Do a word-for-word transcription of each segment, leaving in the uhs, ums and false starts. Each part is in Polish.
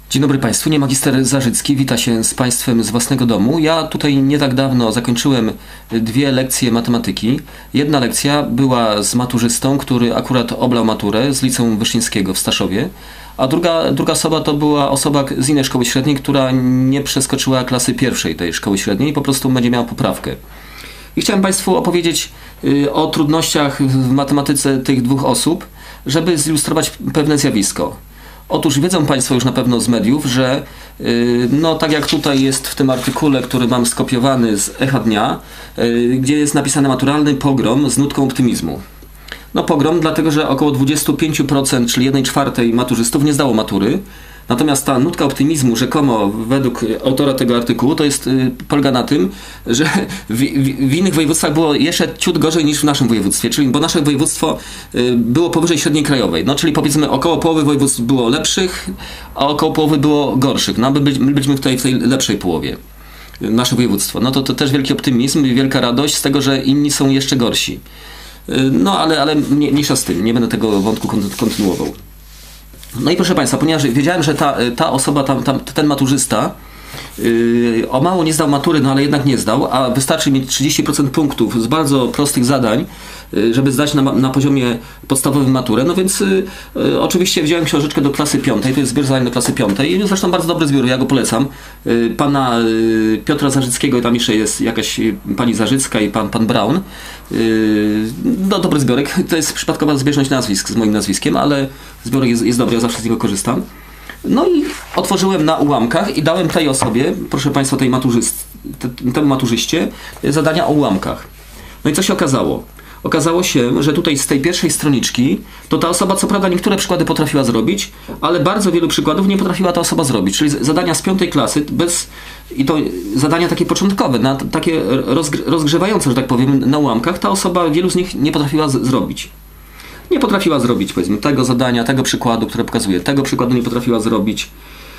Dzień dobry Państwu, nie magister Zarzycki, wita się z Państwem z własnego domu. Ja tutaj nie tak dawno zakończyłem dwie lekcje matematyki. Jedna lekcja była z maturzystą, który akurat oblał maturę z Liceum Wyszyńskiego w Staszowie, a druga, druga osoba to była osoba z innej szkoły średniej, która nie przeskoczyła klasy pierwszej tej szkoły średniej i po prostu będzie miała poprawkę. I chciałem Państwu opowiedzieć o trudnościach w matematyce tych dwóch osób, żeby zilustrować pewne zjawisko. Otóż wiedzą Państwo już na pewno z mediów, że yy, no tak jak tutaj jest w tym artykule, który mam skopiowany z Echa Dnia, yy, gdzie jest napisany maturalny pogrom z nutką optymizmu. No pogrom dlatego, że około dwadzieścia pięć procent, czyli jednej czwartej maturzystów nie zdało matury. Natomiast ta nutka optymizmu rzekomo według autora tego artykułu to jest, yy, polega na tym, że w, w, w innych województwach było jeszcze ciut gorzej niż w naszym województwie, czyli bo nasze województwo yy, było powyżej średniej krajowej. No czyli powiedzmy około połowy województw było lepszych, a około połowy było gorszych. No my, my byliśmy tutaj w tej lepszej połowie. Nasze województwo. No to, to też wielki optymizm i wielka radość z tego, że inni są jeszcze gorsi. Yy, no ale, ale mniejsza z tym, nie będę tego wątku kontynuował. No i proszę Państwa, ponieważ wiedziałem, że ta, ta osoba, tam, tam, ten maturzysta yy, o mało nie zdał matury, no ale jednak nie zdał, a wystarczy mieć trzydzieści procent punktów z bardzo prostych zadań, yy, żeby zdać na, na poziomie podstawowym maturę, no więc yy, oczywiście wziąłem książeczkę do klasy piątej, to jest zbiór zadań do klasy piątej, zresztą bardzo dobry zbiór, ja go polecam, yy, pana yy, Piotra Zarzyckiego i tam jeszcze jest jakaś pani Zarzycka i pan, pan Braun. Yy, no dobry zbiorek, to jest przypadkowa zbieżność nazwisk z moim nazwiskiem, ale zbiorek jest, jest dobry, ja zawsze z niego korzystam. No i otworzyłem na ułamkach i dałem tej osobie, proszę Państwa, tej maturzyst, temu maturzyście zadania o ułamkach. No i co się okazało? Okazało się, że tutaj z tej pierwszej stroniczki to ta osoba co prawda niektóre przykłady potrafiła zrobić, ale bardzo wielu przykładów nie potrafiła ta osoba zrobić. Czyli zadania z piątej klasy, bez, i to zadania takie początkowe, na, takie rozgrzewające, że tak powiem, na ułamkach, ta osoba wielu z nich nie potrafiła z, zrobić. Nie potrafiła zrobić, powiedzmy, tego zadania, tego przykładu, które pokazuje, tego przykładu nie potrafiła zrobić.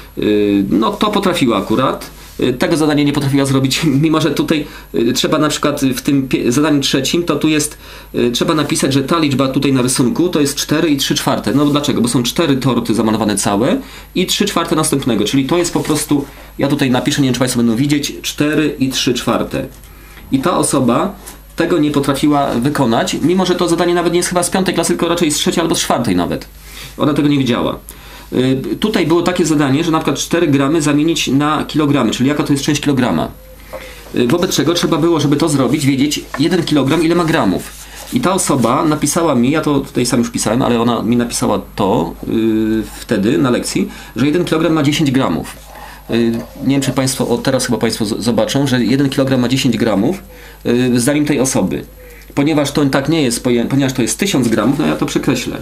No to potrafiła akurat. Tego zadania nie potrafiła zrobić, mimo że tutaj trzeba na przykład w tym zadaniu trzecim, to tu jest, trzeba napisać, że ta liczba tutaj na rysunku to jest cztery i trzy czwarte. No dlaczego? Bo są cztery torty zamalowane całe i trzy czwarte następnego, czyli to jest po prostu, ja tutaj napiszę, nie wiem czy Państwo będą widzieć, cztery i trzy czwarte. I ta osoba tego nie potrafiła wykonać, mimo że to zadanie nawet nie jest chyba z piątej klasy, tylko raczej z trzeciej albo z czwartej nawet. Ona tego nie wiedziała. Yy, tutaj było takie zadanie, że na przykład cztery gramy zamienić na kilogramy, czyli jaka to jest część kilograma. Yy, wobec czego trzeba było, żeby to zrobić, wiedzieć jeden kilogram ile ma gramów. I ta osoba napisała mi, ja to tutaj sam już pisałem, ale ona mi napisała to yy, wtedy na lekcji, że jeden kilogram ma dziesięć gramów. Yy, nie wiem czy Państwo, o teraz chyba Państwo z- zobaczą, że jeden kilogram ma dziesięć gramów yy, zdaniem tej osoby. Ponieważ to tak nie jest, ponieważ to jest tysiąc gramów, no ja to przekreślę.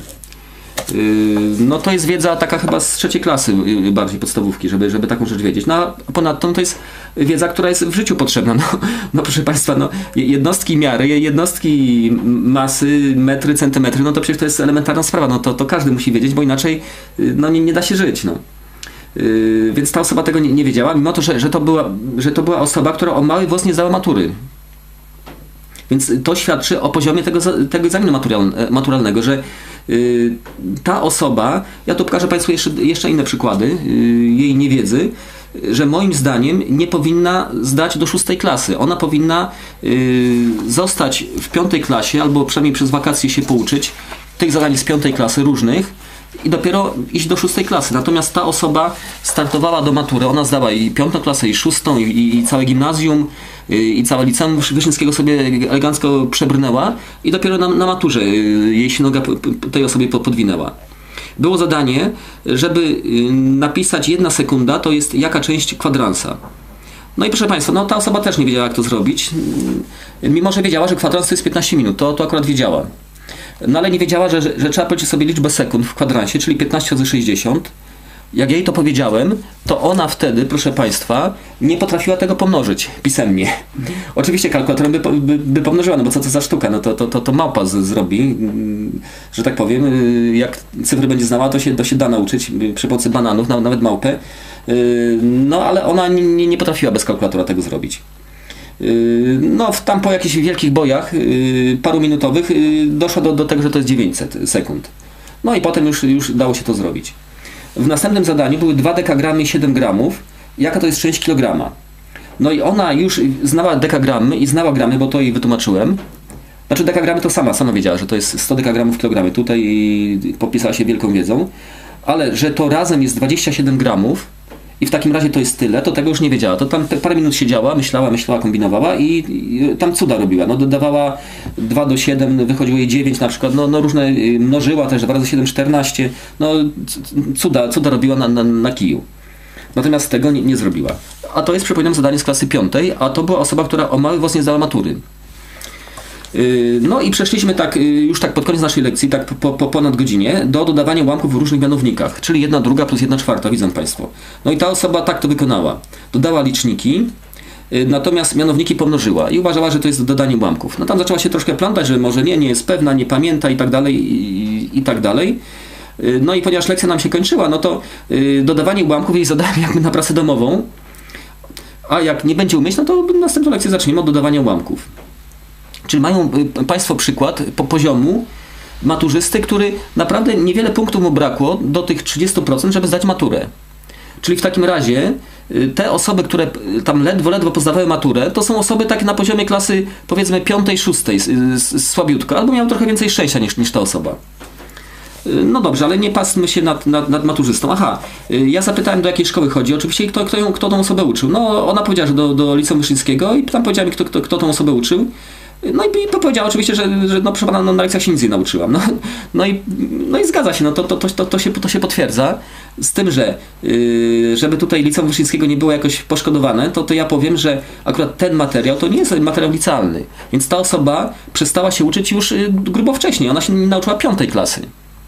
No to jest wiedza taka chyba z trzeciej klasy, bardziej podstawówki, żeby, żeby taką rzecz wiedzieć. No a ponadto to jest wiedza, która jest w życiu potrzebna. No, no proszę Państwa, no, jednostki miary, jednostki masy, metry, centymetry, no to przecież to jest elementarna sprawa. No to, to każdy musi wiedzieć, bo inaczej no, nie, nie da się żyć. No. Yy, więc ta osoba tego nie, nie wiedziała, mimo to, że, że, to była, że to była osoba, która o mały włos nie zdała matury. Więc to świadczy o poziomie tego, tego egzaminu maturalnego, że yy, ta osoba, ja tu pokażę Państwu jeszcze, jeszcze inne przykłady yy, jej niewiedzy, że moim zdaniem nie powinna zdać do szóstej klasy. Ona powinna yy, zostać w piątej klasie, albo przynajmniej przez wakacje się pouczyć tych zadań z piątej klasy różnych i dopiero iść do szóstej klasy. Natomiast ta osoba startowała do matury, ona zdała i piątą klasę, i szóstą, i, i całe gimnazjum, i całe liceum Wyszyńskiego sobie elegancko przebrnęła i dopiero na, na maturze jej się noga tej osobie podwinęła. Było zadanie, żeby napisać jedna sekunda, to jest jaka część kwadransa. No i proszę Państwa, no ta osoba też nie wiedziała jak to zrobić, mimo że wiedziała, że kwadrans to jest piętnaście minut, to, to akurat wiedziała. No ale nie wiedziała, że, że, że trzeba policzyć sobie liczbę sekund w kwadransie, czyli piętnaście razy sześćdziesiąt. Jak jej to powiedziałem, to ona wtedy, proszę Państwa, nie potrafiła tego pomnożyć pisemnie. Oczywiście kalkulatorem by, by, by pomnożyła, no bo co to za sztuka, no to, to, to, to małpa z, zrobi, że tak powiem, jak cyfry będzie znała, to się, to się da nauczyć przy pomocy bananów, nawet małpę. No ale ona nie, nie potrafiła bez kalkulatora tego zrobić. No tam po jakichś wielkich bojach, paru minutowych, doszło do, do tego, że to jest dziewięćset sekund. No i potem już, już dało się to zrobić. w następnym zadaniu były dwa dekagramy i siedem gramów. Jaka to jest część kilograma? No i ona już znała dekagramy i znała gramy, bo to jej wytłumaczyłem. Znaczy dekagramy to sama, sama wiedziała, że to jest sto dekagramów w kilogramie. Tutaj popisała się wielką wiedzą. Ale że to razem jest dwadzieścia siedem gramów i w takim razie to jest tyle, to tego już nie wiedziała. To tam parę minut siedziała, myślała, myślała, kombinowała i, i tam cuda robiła. No dodawała dwa do siedem, wychodziło jej dziewięć na przykład, no, no różne, mnożyła też, dwa razy siedem, czternaście. No cuda, cuda robiła na, na, na kiju. Natomiast tego nie, nie zrobiła. A to jest, przypominam, zadanie z klasy piątej, a to była osoba, która o mały włos nie zdała matury. No i przeszliśmy tak, już tak pod koniec naszej lekcji, tak po, po ponad godzinie, do dodawania ułamków w różnych mianownikach, czyli jedna druga plus jedna czwarta, widzą Państwo. No i ta osoba tak to wykonała. Dodała liczniki, natomiast mianowniki pomnożyła i uważała, że to jest dodanie ułamków. No tam zaczęła się troszkę plątać, że może nie, nie jest pewna, nie pamięta i tak dalej, i, i tak dalej. No i ponieważ lekcja nam się kończyła, no to dodawanie ułamków jej zadałem jakby na pracę domową, a jak nie będzie umieć, no to następną lekcję zaczniemy od dodawania ułamków. Czyli mają Państwo przykład po poziomu maturzysty, który naprawdę niewiele punktów mu brakło do tych trzydziestu procent, żeby zdać maturę. Czyli w takim razie te osoby, które tam ledwo, ledwo pozdawały maturę, to są osoby tak na poziomie klasy powiedzmy piątej, szóstej, słabiutko, albo miały trochę więcej szczęścia niż, niż ta osoba. No dobrze, ale nie pasmy się nad, nad, nad maturzystą. Aha, ja zapytałem, do jakiej szkoły chodzi. Oczywiście kto, kto, ją, kto tą osobę uczył. No ona powiedziała, że do, do liceum Wyszyńskiego i tam powiedziałem, kto, kto, kto tą osobę uczył. No i powiedziała oczywiście, że, że no proszę pana, no, na lekcjach się nic nie nauczyłam. No, no, i, no i zgadza się, no to, to, to, to, się, to się potwierdza. Z tym, że yy, żeby tutaj liceum Wyszyńskiego nie było jakoś poszkodowane, to, to ja powiem, że akurat ten materiał to nie jest materiał licealny. Więc ta osoba przestała się uczyć już yy, grubo wcześniej. Ona się nie nauczyła piątej klasy.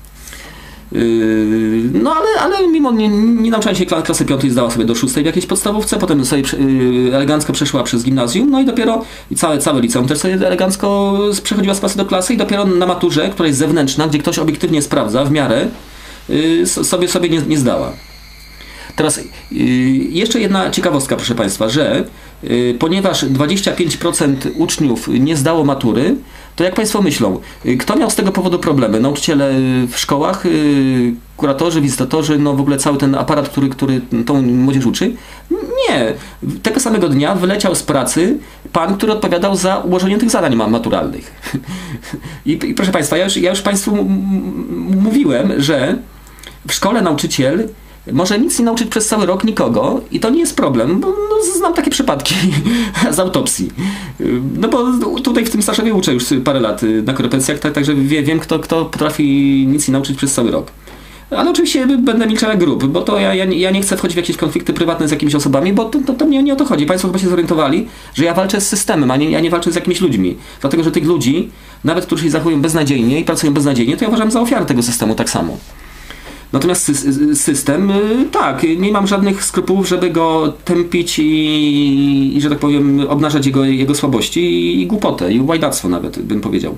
No ale, ale mimo nie, nie nauczała się klasy piątej, zdała sobie do szóstej w jakiejś podstawówce, potem sobie elegancko przeszła przez gimnazjum, no i dopiero i całe, całe liceum też sobie elegancko przechodziła z klasy do klasy i dopiero na maturze, która jest zewnętrzna, gdzie ktoś obiektywnie sprawdza w miarę, sobie, sobie nie, nie zdała. Teraz jeszcze jedna ciekawostka, proszę Państwa, że ponieważ dwadzieścia pięć procent uczniów nie zdało matury, to jak Państwo myślą, kto miał z tego powodu problemy? Nauczyciele w szkołach, kuratorzy, wizytatorzy, no w ogóle cały ten aparat, który, który tą młodzież uczy? Nie. Tego samego dnia wyleciał z pracy pan, który odpowiadał za ułożenie tych zadań maturalnych. I, i proszę Państwa, ja już, ja już Państwu mówiłem, że w szkole nauczyciel może nic nie nauczyć przez cały rok nikogo i to nie jest problem, bo no, znam takie przypadki z autopsji. No bo tutaj w tym Staszowie uczę już parę lat na korepetycjach, tak, także wie, wiem kto, kto potrafi nic nie nauczyć przez cały rok. Ale oczywiście będę milczał jak grób, bo to ja, ja, ja nie chcę wchodzić w jakieś konflikty prywatne z jakimiś osobami, bo to, to, to mnie nie o to chodzi. Państwo chyba się zorientowali, że ja walczę z systemem, a nie, ja nie walczę z jakimiś ludźmi. Dlatego, że tych ludzi, nawet którzy się zachowują beznadziejnie i pracują beznadziejnie, to ja uważam za ofiarę tego systemu tak samo. Natomiast system, tak, nie mam żadnych skrupułów, żeby go tępić i, i że tak powiem, obnażać jego, jego słabości i, i głupotę, i łajdactwo nawet, bym powiedział.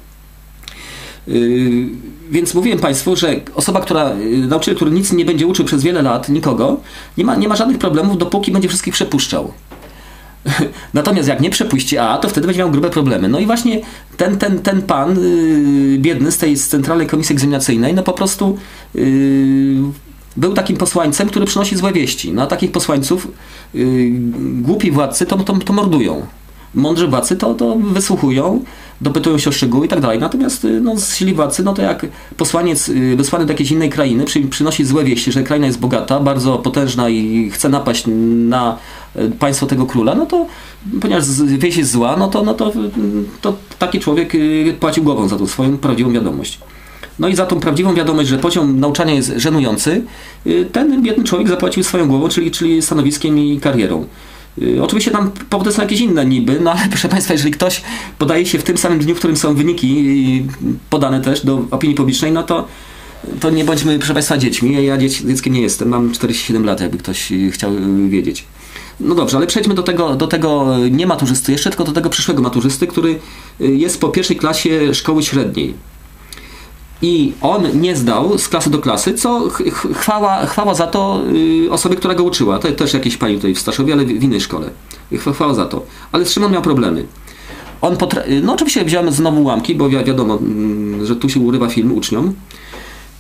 Yy, więc mówiłem Państwu, że osoba, która, nauczyciel, który nic nie będzie uczył przez wiele lat, nikogo, nie ma, nie ma żadnych problemów, dopóki będzie wszystkich przepuszczał. Natomiast jak nie przepuści A, to wtedy będzie miał grube problemy. No i właśnie ten, ten, ten pan yy, biedny z tej z Centralnej Komisji Egzaminacyjnej, no po prostu yy, był takim posłańcem, który przynosi złe wieści. No a takich posłańców yy, głupi władcy to, to, to mordują. Mądrzy władcy to, to wysłuchują, dopytują się o szczegóły i tak dalej. Natomiast no, z sili władcy, no to jak posłaniec wysłany do jakiejś innej krainy przy, przynosi złe wieści, że kraina jest bogata, bardzo potężna i chce napaść na państwo tego króla, no to ponieważ wieść jest zła, no to, no to, to taki człowiek płacił głową za tą swoją prawdziwą wiadomość. No i za tą prawdziwą wiadomość, że poziom nauczania jest żenujący, ten biedny człowiek zapłacił swoją głową, czyli, czyli stanowiskiem i karierą. Oczywiście tam powody są jakieś inne niby, no ale proszę Państwa, jeżeli ktoś podaje się w tym samym dniu, w którym są wyniki podane też do opinii publicznej, no to, to nie bądźmy, proszę Państwa, dziećmi. Ja dziec, dzieckiem nie jestem, mam czterdzieści siedem lat, jakby ktoś chciał wiedzieć. No dobrze, ale przejdźmy do tego, do tego nie maturzysty jeszcze, tylko do tego przyszłego maturzysty, który jest po pierwszej klasie szkoły średniej. I on nie zdał z klasy do klasy, co chwała, chwała za to osobie, która go uczyła. To też jakieś pani tutaj w Staszowie, ale w innej szkole. Chwała za to. Ale z czym on miał problemy? On no oczywiście wziąłem znowu ułamki, bo wi wiadomo, że tu się urywa film uczniom.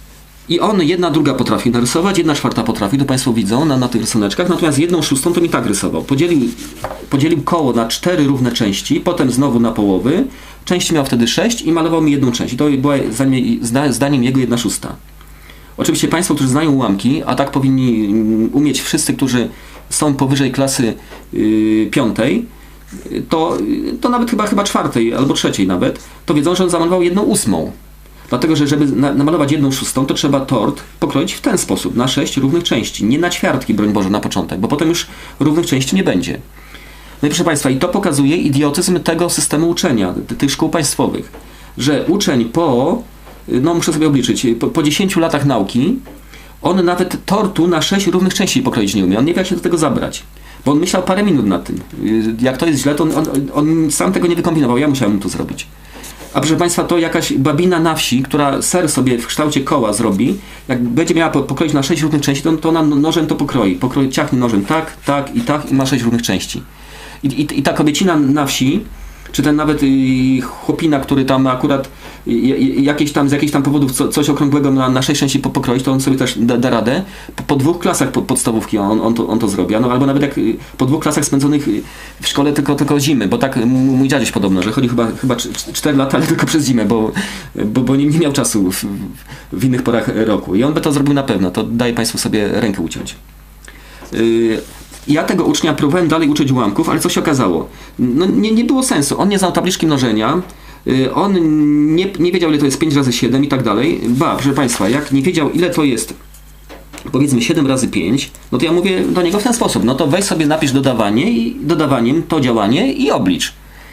I on jedna druga potrafi narysować, jedna czwarta potrafi, to Państwo widzą na, na tych rysuneczkach, natomiast jedną szóstą to mi tak rysował. Podzielił, podzielił koło na cztery równe części, potem znowu na połowy, części miał wtedy sześć i malował mi jedną część. I to była zdaniem jego jedna szósta. Oczywiście Państwo, którzy znają ułamki, a tak powinni umieć wszyscy, którzy są powyżej klasy yy, piątej, to, to nawet chyba, chyba czwartej albo trzeciej nawet, to wiedzą, że on zamalował jedną ósmą. Dlatego, że żeby na, namalować jedną szóstą, to trzeba tort pokroić w ten sposób, na sześć równych części. Nie na ćwiartki, broń Boże, na początek, bo potem już równych części nie będzie. No i proszę Państwa, i to pokazuje idiotyzm tego systemu uczenia, tych szkół państwowych, że uczeń po, no muszę sobie obliczyć, po, po dziesięciu latach nauki, on nawet tortu na sześć równych części pokroić nie umie. On nie wie, jak się do tego zabrać. Bo on myślał parę minut nad tym. Jak to jest źle, to on, on, on sam tego nie wykombinował. Ja musiałem to zrobić. A proszę Państwa, to jakaś babina na wsi, która ser sobie w kształcie koła zrobi, jak będzie miała pokroić na sześć równych części, to, to ona nożem to pokroi. pokroi. Ciachnie nożem tak, tak i tak i ma sześć równych części. I, i, i ta kobiecina na wsi, czy ten nawet y, chłopina, który tam akurat y, jakieś tam, z jakichś tam powodów co, coś okrągłego na, na sześć części pokroić, to on sobie też da, da radę. Po, po dwóch klasach pod, podstawówki on, on, to, on to zrobi. No, albo nawet jak y, po dwóch klasach spędzonych w szkole tylko, tylko zimy, bo tak mój dziaduś podobno, że chodzi chyba, chyba cztery lata, ale tylko przez zimę, bo, bo, bo nie, nie miał czasu w, w innych porach roku. I on by to zrobił na pewno. To daje Państwu sobie rękę uciąć. Y, Ja tego ucznia próbowałem dalej uczyć ułamków, ale co się okazało? No nie, nie było sensu. On nie znał tabliczki mnożenia, on nie, nie wiedział, ile to jest pięć razy siedem i tak dalej. Ba, proszę Państwa, jak nie wiedział, ile to jest, powiedzmy siedem razy pięć, no to ja mówię do niego w ten sposób. No to weź sobie, napisz dodawanie i dodawaniem to działanie i oblicz.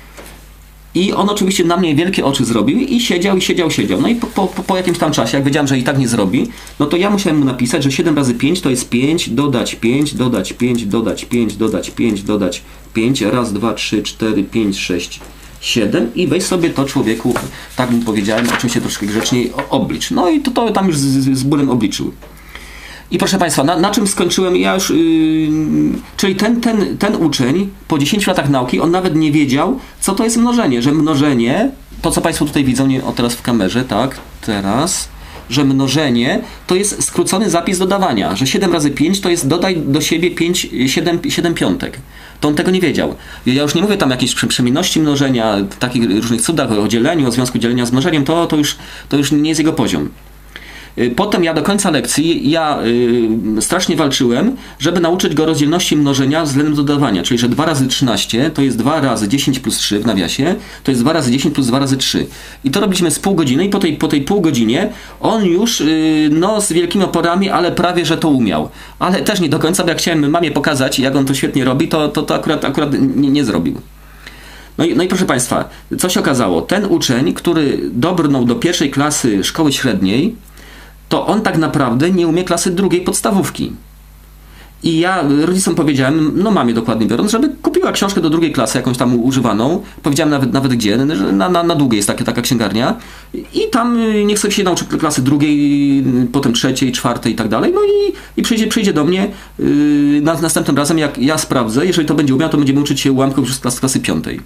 I on oczywiście na mnie wielkie oczy zrobił i siedział, i siedział, siedział. No i po, po, po jakimś tam czasie, jak wiedziałem, że i tak nie zrobi, no to ja musiałem mu napisać, że siedem razy pięć to jest pięć, dodać pięć, dodać pięć, dodać pięć, dodać pięć, dodać pięć, raz, dwa, trzy, cztery, pięć, sześć, siedem i weź sobie to, człowieku, tak mu powiedziałem, oczywiście troszkę grzeczniej, oblicz. No i to, to tam już z, z bólem obliczył. I proszę Państwa, na, na czym skończyłem? Ja już, yy, czyli ten, ten, ten uczeń po dziesięciu latach nauki, on nawet nie wiedział, co to jest mnożenie, że mnożenie, to co Państwo tutaj widzą, nie, o teraz w kamerze, tak, teraz, że mnożenie to jest skrócony zapis dodawania, że siedem razy pięć to jest dodaj do siebie pięć, siedem, siedem piątek. To on tego nie wiedział. Ja już nie mówię tam jakiejś przemienności mnożenia, takich różnych cudach, o dzieleniu, o związku dzielenia z mnożeniem, to, to, już, to już nie jest jego poziom. Potem ja do końca lekcji, ja y, strasznie walczyłem, żeby nauczyć go rozdzielności mnożenia względem dodawania, czyli że dwa razy trzynaście to jest dwa razy dziesięć plus trzy w nawiasie, to jest dwa razy dziesięć plus dwa razy trzy. I to robiliśmy z pół godziny i po tej, po tej pół godzinie on już y, no z wielkimi oporami, ale prawie, że to umiał. Ale też nie do końca, bo jak chciałem mamie pokazać, jak on to świetnie robi, to, to, to akurat, akurat nie, nie zrobił. No i, no i proszę Państwa, co się okazało? Ten uczeń, który dobrnął do pierwszej klasy szkoły średniej, to on tak naprawdę nie umie klasy drugiej podstawówki. I ja rodzicom powiedziałem, no mamie dokładnie biorąc, żeby kupiła książkę do drugiej klasy, jakąś tam używaną. Powiedziałem nawet, nawet gdzie, że na, na, na długiej jest taka, taka księgarnia. I tam niech sobie się nauczy klasy drugiej, potem trzeciej, czwartej i tak dalej. No i, i przyjdzie, przyjdzie do mnie yy, na, następnym razem, jak ja sprawdzę. Jeżeli to będzie umiał, to będziemy uczyć się ułamków już z klasy, klasy piątej.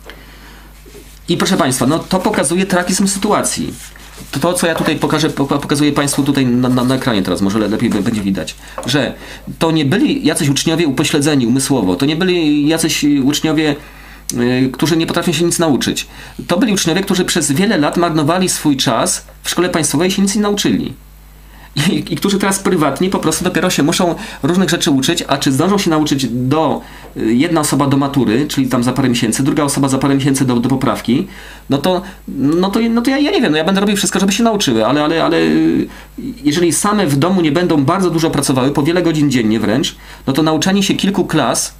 I proszę Państwa, no to pokazuje tragizm sytuacji. To, to, co ja tutaj pokażę, pokazuję Państwu tutaj na, na, na ekranie teraz, może lepiej będzie widać, że to nie byli jacyś uczniowie upośledzeni umysłowo, to nie byli jacyś uczniowie, yy, którzy nie potrafią się nic nauczyć. To byli uczniowie, którzy przez wiele lat marnowali swój czas w szkole państwowej i się nic nie nauczyli. I, i którzy teraz prywatnie po prostu dopiero się muszą różnych rzeczy uczyć, a czy zdążą się nauczyć do jedna osoba do matury, czyli tam za parę miesięcy, druga osoba za parę miesięcy do, do poprawki, no to, no to, no to ja, ja nie wiem, no ja będę robił wszystko, żeby się nauczyły, ale, ale, ale jeżeli same w domu nie będą bardzo dużo pracowały, po wiele godzin dziennie wręcz, no to nauczanie się kilku klas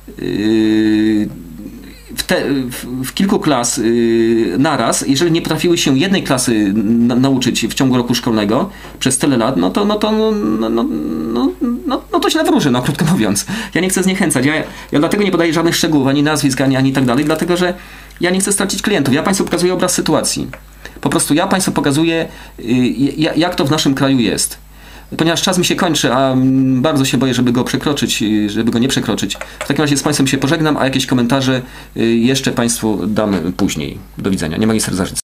yy, W, te, w, w kilku klas yy, naraz, jeżeli nie potrafiły się jednej klasy na, nauczyć w ciągu roku szkolnego przez tyle lat, no to, no to, no, no, no, no, no, no to źle wróży, no krótko mówiąc. Ja nie chcę zniechęcać. Ja, ja dlatego nie podaję żadnych szczegółów, ani nazwisk, ani, ani tak dalej, dlatego że ja nie chcę stracić klientów. Ja Państwu pokazuję obraz sytuacji. Po prostu ja Państwu pokazuję, yy, jak to w naszym kraju jest. Ponieważ czas mi się kończy, a bardzo się boję, żeby go przekroczyć, żeby go nie przekroczyć. W takim razie z Państwem się pożegnam, a jakieś komentarze jeszcze Państwu dam później. Do widzenia. Nie magister Zarzycki.